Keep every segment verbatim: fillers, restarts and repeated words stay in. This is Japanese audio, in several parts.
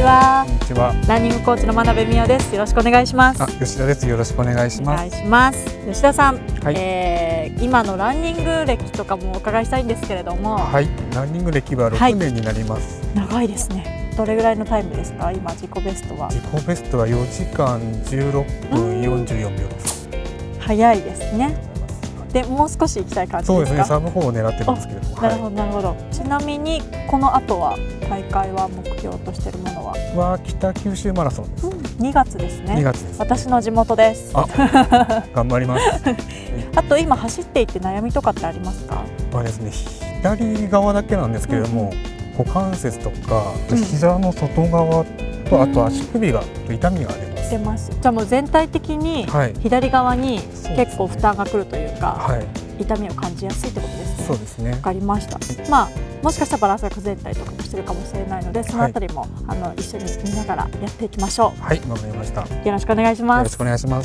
は。 こんにちは。 ランニングコーチの真鍋美代です。よろしくお願いします。 あ、吉田です。よろしくお願いします。 お願いします。吉田さん、 はい、 えー、今のランニング歴とかもお伺いしたいんですけれども。 はい、ランニング歴はろくねんになります。 はい、長いですね。どれぐらいのタイムですか？今自己ベストは。 自己ベストはよじかんじゅうろっぷんよんじゅうよんびょうです。 早いですね。でもう少し行きたい感じですか？ そうですね。サブフォーを狙ってるんですけれども。 なるほどなるほど。ちなみにこの後は大会は目標としているものは？ は北九州マラソンです。 うん、にがつですね。 にがつです。 私の地元です。 あ、頑張ります。 あと今走っていて悩みとかってありますか？ はですね、左側だけなんですけれども、うん、股関節とか膝の外側と、うん、あと足首が痛みが出ます。 出ます。じゃあもう全体的に左側に結構負担がくるというか、はい、痛みを感じやすいってことですね。 そうですね。 わかりました。まあもしかしたらバランスが崩れたりとかもしてるかもしれないので、そのあたりも、はい、あの一緒に見ながらやっていきましょう。 はい、わかりました。 よろしくお願いします。 よろしくお願いします。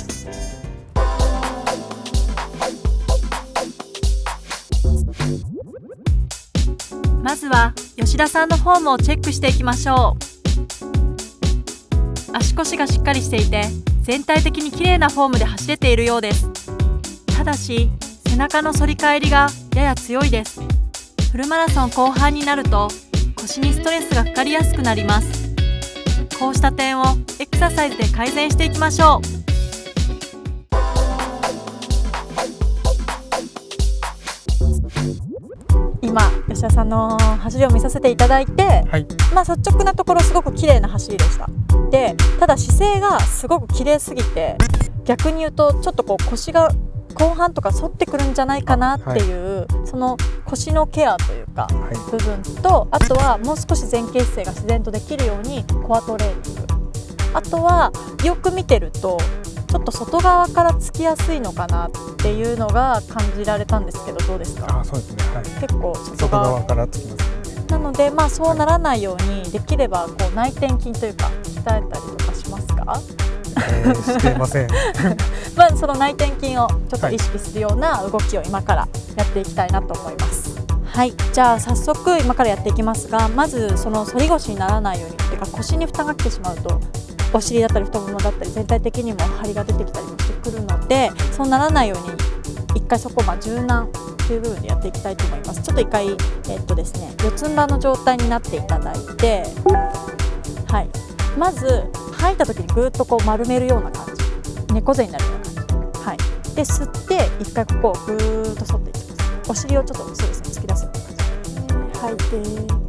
まずは吉田さんのフォームをチェックしていきましょう。足腰がしっかりしていて全体的に綺麗なフォームで走れているようです。ただし背中の反り返りがやや強いです。フルマラソン後半になると腰にストレスがかかりやすくなります。こうした点をエクササイズで改善していきましょう。今吉田さんの走りを見させていただいて、はい、まあ率直なところすごく綺麗な走りでした。でただ姿勢がすごく綺麗すぎて逆に言うとちょっとこう腰が後半とか反ってくるんじゃないかなっていう、はい、その腰のケアというか、はい、部分とあとはもう少し前傾姿勢が自然とできるようにコアトレーニング、あとはよく見てるとちょっと外側からつきやすいのかなっていうのが感じられたんですけど、どうですか？ あ、そうですね、はい、結構外側からつきますね。 なのでまあそうならないようにできればこう内転筋というか鍛えたりとかしますか？ えー、していません。 まあその内転筋をちょっと意識するような動きを今からやっていきたいなと思います。はい、じゃあ早速今からやっていきますが、まずその反り腰にならないようにっていうか腰に負担が来てしまうとお尻だったり太ももだったり全体的にも張りが出てきたりもしてくるので、そうならないように一回そこをまあ柔軟という部分でやっていきたいと思います。ちょっと一回えっとですね四つん這いの状態になっていただいて、はい、まず吐いた時にぐーっとこう丸めるような感じ、猫背になるような感じ、はい、で吸って一回ここをぐーっと反っていきます。お尻をちょっとそうですね突き出すような感じ、吐いて、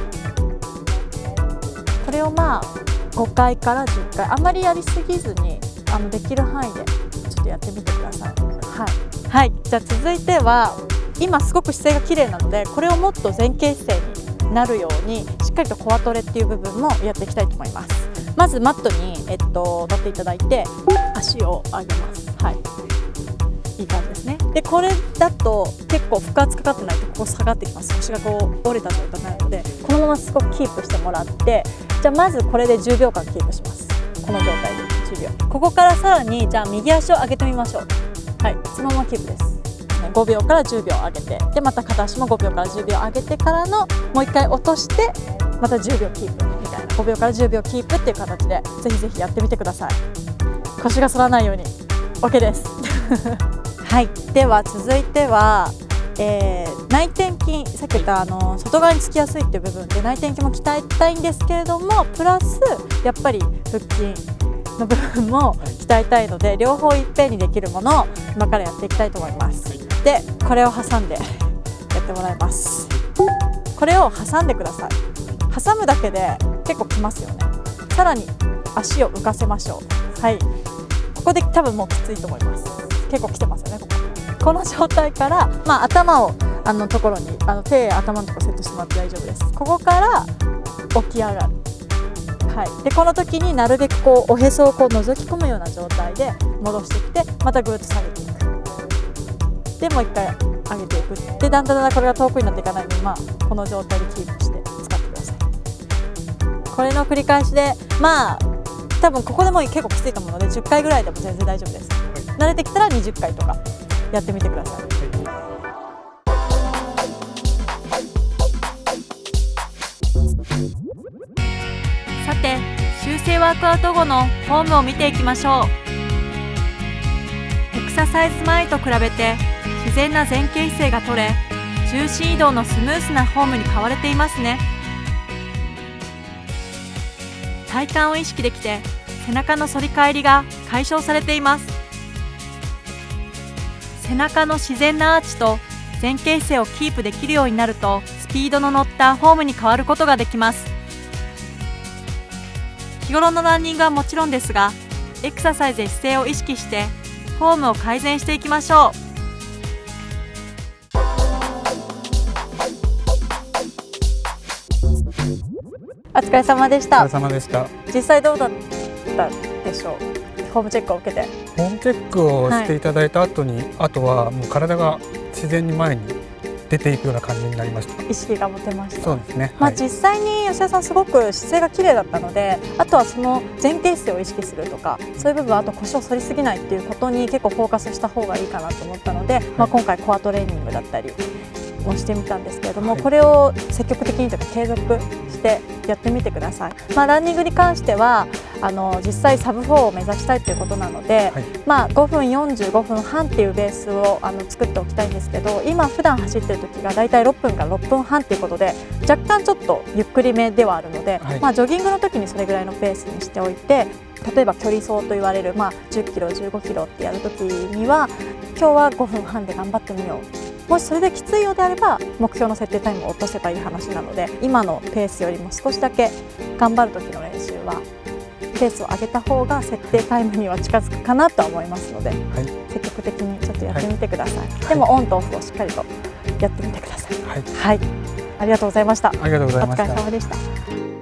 これをまあごかいからじゅっかい、あまりやりすぎずにあのできる範囲でちょっとやってみてください。はい、はい、じゃあ続いては今すごく姿勢が綺麗なのでこれをもっと前傾姿勢になるようにしっかりとコアトレっていう部分もやっていきたいと思います。まずマットに、えっと、乗っていただいて足を上げます。はい、いい感じですね。でこれだと結構負荷かかってないとここ下がってきます。腰がこう折れた状態になるのでこのまますごくキープしてもらって、じゃあまずこれでじゅうびょうかんキープします。この状態でじゅうびょう、ここからさらにじゃあ右足を上げてみましょう。はい、そのままキープです。ごびょうからじゅうびょう上げて、でまた片足もごびょうからじゅうびょう上げてからのもういっかい落としてまたじゅうびょうキープみたいな、ごびょうからじゅうびょうキープっていう形でぜひぜひやってみてください。腰が反らないように OK です。はい、では続いては、えー、内転筋、さっき言ったあの外側につきやすいっていう部分で内転筋も鍛えたいんですけれども、プラスやっぱり腹筋の部分も鍛えたいので両方いっぺんにできるものを今からやっていきたいと思います。でこれを挟んでやってもらいます。これを挟んでください。挟むだけで結構きますよね。さらに足を浮かせましょう。はい、ここで多分もうきついと思います。結構きてますよね。ここ、この状態から、まあ、頭をあのところにあの手頭のところセットしてもらって大丈夫です。ここから起き上がる。はい、でこの時になるべくこうおへそをこう覗き込むような状態で戻してきてまたぐーっと下げていく。でもう一回上げていく。でだんだんだんだんこれが遠くになっていかないので、まあ、この状態でキープして使ってください。これの繰り返しでまあ多分ここでも結構きついと思うのでじゅっかいぐらいでも全然大丈夫です。はい、慣れてきたらにじゅっかいとかやってみてください。はい、 さて修正ワークアウト後のフォームを見ていきましょう。エクササイズ前と比べて自然な前傾姿勢が取れ、重心移動のスムースなフォームに変われていますね。体幹を意識できて背中の反り返りが解消されています。背中の自然なアーチと前傾姿勢をキープできるようになると、スピードの乗ったフォームに変わることができます。日頃のランニングはもちろんですが、エクササイズで姿勢を意識してフォームを改善していきましょう。お疲れ様でした。 お疲れ様でした。 実際どうだったでしょう。フォームチェックを受けて。 フォームチェックをしていただいた後に、はい、あとはもう体が自然に前に出ていくような感じになりました。 意識が持てました。 そうですね。 まあ、 はい、 実際に吉田さんすごく姿勢が綺麗だったので、あとはその前傾姿勢を意識するとか、そういう部分、あと腰を反りすぎないっていうことに結構フォーカスした方がいいかなと思ったので、はい、まあ今回コアトレーニングだったりもしてみたんですけれども、はい、これを積極的にというか継続してやってみてください。まあ、ランニングに関してはあの実際サブフォーを目指したいということなので、はい、まあごふんよんじゅうごふんはんっていうベースをあの作っておきたいんですけど、今普段走ってる時がだいたいろっぷんからろっぷんはんっていうことで、若干ちょっとゆっくりめではあるので、はい、まあジョギングの時にそれぐらいのペースにしておいて、例えば距離走と言われる、まあ、じゅっキロじゅうごキロってやる時には今日はごふんはんで頑張ってみよう、もしそれできついようであれば目標の設定タイムを落とせばいい話なので、今のペースよりも少しだけ頑張る時の練習はペースを上げた方が設定タイムには近づくかなとは思いますので、はい、積極的にちょっとやってみてください。はい、でもオンとオフをしっかりとやってみてください。はい、はい、ありがとうございました。 ありがとうございました。 お疲れ様でした。